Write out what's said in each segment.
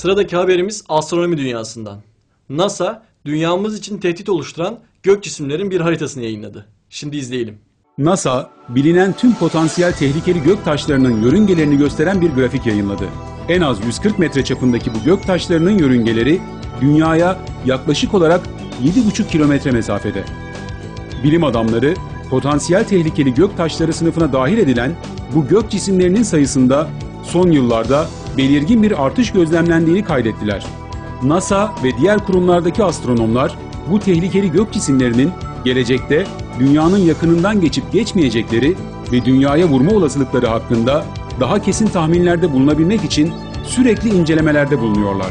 Sıradaki haberimiz astronomi dünyasından. NASA, dünyamız için tehdit oluşturan gök cisimlerin bir haritasını yayınladı. Şimdi izleyelim. NASA, bilinen tüm potansiyel tehlikeli gök taşlarının yörüngelerini gösteren bir grafik yayınladı. En az 140 metre çapındaki bu gök taşlarının yörüngeleri, Dünya'ya yaklaşık olarak 7,5 kilometre mesafede. Bilim adamları, potansiyel tehlikeli gök taşları sınıfına dahil edilen bu gök cisimlerinin sayısında son yıllarda belirgin bir artış gözlemlendiğini kaydettiler. NASA ve diğer kurumlardaki astronomlar, bu tehlikeli gök cisimlerinin gelecekte Dünya'nın yakınından geçip geçmeyecekleri ve Dünya'ya vurma olasılıkları hakkında daha kesin tahminlerde bulunabilmek için sürekli incelemelerde bulunuyorlar.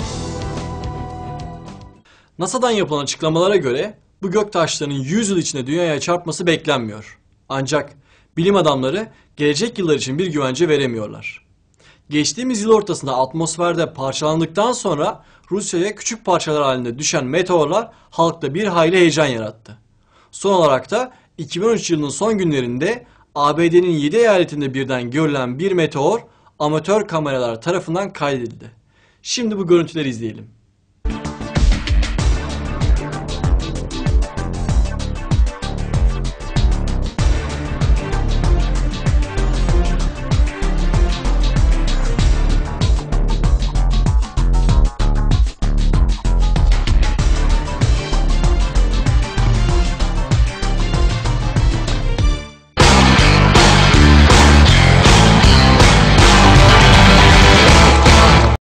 NASA'dan yapılan açıklamalara göre bu gök taşlarının 100 yıl içinde Dünya'ya çarpması beklenmiyor. Ancak bilim adamları gelecek yıllar için bir güvence veremiyorlar. Geçtiğimiz yıl ortasında atmosferde parçalandıktan sonra Rusya'ya küçük parçalar halinde düşen meteorlar halkta bir hayli heyecan yarattı. Son olarak da 2013 yılının son günlerinde ABD'nin 7 eyaletinde birden görülen bir meteor amatör kameralar tarafından kaydedildi. Şimdi bu görüntüleri izleyelim.